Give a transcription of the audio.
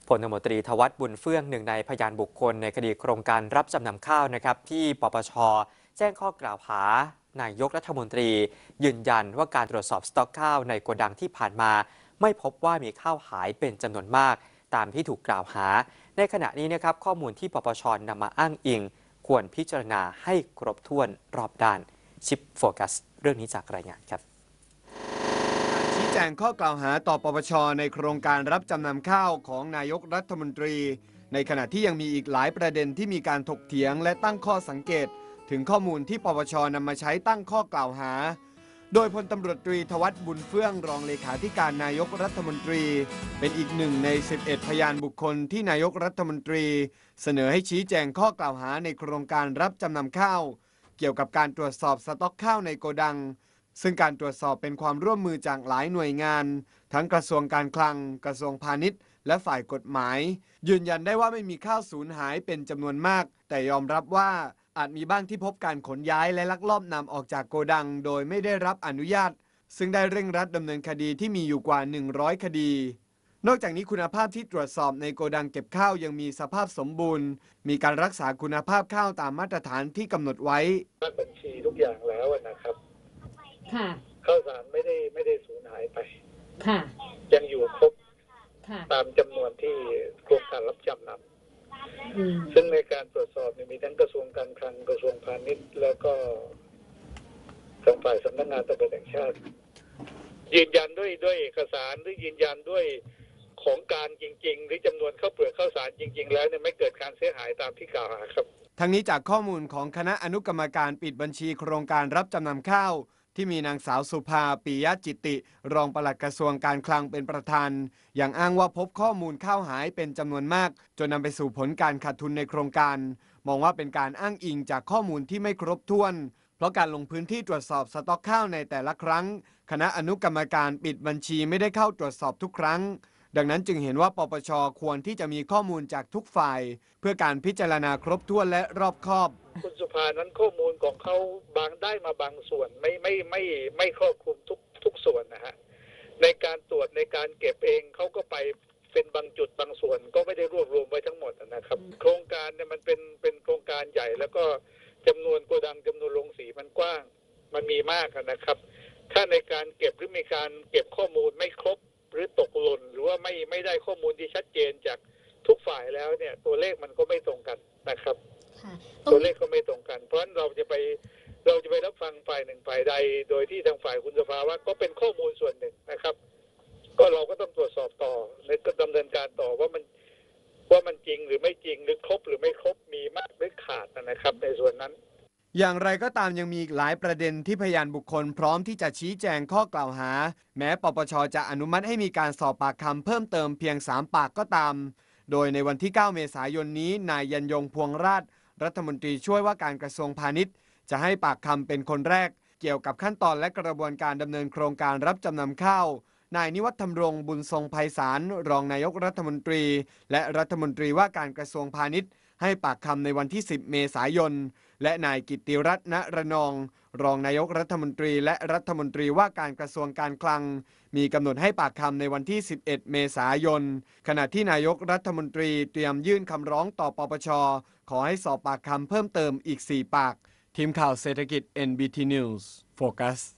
พลตมตรีธวัชบุญเฟื่องหนึ่งในพยานบุคคลในคดีโครงการรับจำนำข้าวนะครับที่ปปชแจ้งข้อกล่าวหานายกรัฐมนตรียืนยันว่าการตรวจสอบสต็อกข้าวในโกดังที่ผ่านมาไม่พบว่ามีข้าวหายเป็นจำนวนมากตามที่ถูกกล่าวหาในขณะนี้นะครับข้อมูลที่ปปชนำมาอ้างอิงควรพิจารณาให้ครบถ้วนรอบด้านชิปโฟกัสเรื่องนี้จากรายงานครับชี้แจงข้อกล่าวหาต่อปปชในโครงการรับจำนำข้าวของนายกรัฐมนตรีในขณะที่ยังมีอีกหลายประเด็นที่มีการถกเถียงและตั้งข้อสังเกตถึงข้อมูลที่ปปชนำมาใช้ตั้งข้อกล่าวหาโดยพลตำรวจตรีธวัชบุญเฟื่องรองเลขาธิการนายกรัฐมนตรีเป็นอีกหนึ่งใน11พยานบุคคลที่นายกรัฐมนตรีเสนอให้ชี้แจงข้อกล่าวหาในโครงการรับจำนำข้าวเกี่ยวกับการตรวจสอบสต็อกข้าวในโกดังซึ่งการตรวจสอบเป็นความร่วมมือจากหลายหน่วยงานทั้งกระทรวงการคลังกระทรวงพาณิชย์และฝ่ายกฎหมายยืนยันได้ว่าไม่มีข้าวสูญหายเป็นจำนวนมากแต่ยอมรับว่าอาจมีบ้างที่พบการขนย้ายและลักลอบนำออกจากโกดังโดยไม่ได้รับอนุญาตซึ่งได้เร่งรัดดำเนินคดีที่มีอยู่กว่า100คดีนอกจากนี้คุณภาพที่ตรวจสอบในโกดังเก็บข้าวยังมีสภาพสมบูรณ์มีการรักษาคุณภาพข้าวตามมาตรฐานที่กำหนดไว้บัญชีทุกอย่างแล้วนะครับค่ะข้าวสารไม่ได้สูญหายไปค่ะยังอยู่ครบค่ะตามจำนวนที่โครงการรับจำนำซึ่งในการตรวจสอบมีทั้งกระทรวงการคลังกระทรวงพาณิชย์แล้วก็ทางฝ่ายสำนักงานตำรวจแห่งชาติยืนยันด้วยเอกสารหรือยืนยันด้วยของการจริงๆหรือจำนวนข้าวเปลือกข้าวสารจริงๆแล้วไม่เกิดการเสียหายตามที่กล่าวหาครับทั้งนี้จากข้อมูลของคณะอนุกรรมการปิดบัญชีโครงการรับจำนำข้าวที่มีนางสาวสุภาปิยะจิตติรองปลัดกระทรวงการคลังเป็นประธานอย่างอ้างว่าพบข้อมูลข้าวหายเป็นจำนวนมากจนนำไปสู่ผลการขาดทุนในโครงการมองว่าเป็นการอ้างอิงจากข้อมูลที่ไม่ครบถ้วนเพราะการลงพื้นที่ตรวจสอบสต็อกข้าวในแต่ละครั้งคณะอนุกรรมการปิดบัญชีไม่ได้เข้าตรวจสอบทุกครั้งดังนั้นจึงเห็นว่าปปชควรที่จะมีข้อมูลจากทุกฝ่ายเพื่อการพิจารณาครบถ้วนและรอบคอบคุณสุภานั้นข้อมูลของเขาบางได้มาบางส่วนไม่ครอบคลุมทุกส่วนนะฮะในการตรวจในการเก็บเองเขาก็ไปเป็นบางจุดบางส่วนก็ไม่ได้รวบรวมไว้ทั้งหมดนะครับโครงการเนี่ยมันเป็นโครงการใหญ่แล้วก็จำนวนโกดังจำนวนโรงสีมันกว้างมันมีมากนะครับถ้าในการเก็บหรือมีการเก็บข้อมูลไม่ครบหรือตกหล่นหรือว่าไม่ได้ข้อมูลที่ชัดเจนจากทุกฝ่ายแล้วเนี่ยตัวเลขมันก็ไม่ตรงกันนะครับตัวเลขก็ไม่ตรงกันเพราะฉะนั้นเราจะไปรับฟังฝ่ายหนึ่งฝ่ายใดโดยที่ทางฝ่ายคุณสภาวะก็เป็นข้อมูลส่วนหนึ่งนะครับก็เราก็ต้องตรวจสอบต่อและก็ดำเนินการต่อว่ามันจริงหรือไม่จริงหรือครบหรือไม่ครบมีมากหรือขาดนะครับในส่วนนั้นอย่างไรก็ตามยังมีอีกหลายประเด็นที่พยานบุคคลพร้อมที่จะชี้แจงข้อกล่าวหาแม้ปปชจะอนุมัติให้มีการสอบปากคำเพิ่มเติมเพียง3ปากก็ตามโดยในวันที่9เมษายนนี้นายยันยงพวงราชรัฐมนตรีช่วยว่าการกระทรวงพาณิชย์จะให้ปากคำเป็นคนแรกเกี่ยวกับขั้นตอนและกระบวนการดำเนินโครงการรับจำนำข้าวนายนิวัฒน์ธรรมรงค์บุญทรงไพศาลรองนายกรัฐมนตรีและรัฐมนตรีว่าการกระทรวงพาณิชย์ให้ปากคำในวันที่10เมษายนและนายกิตติรัตน์ ณ ระนองรองนายกรัฐมนตรีและรัฐมนตรีว่าการกระทรวงการคลังมีกำหนดให้ปากคำในวันที่11เมษายนขณะที่นายกรัฐมนตรีเตรียมยื่นคำร้องต่อปปชขอให้สอบปากคำเพิ่มเติมอีก4ปากทีมข่าวเศรษฐกิจ NBT News โฟกัส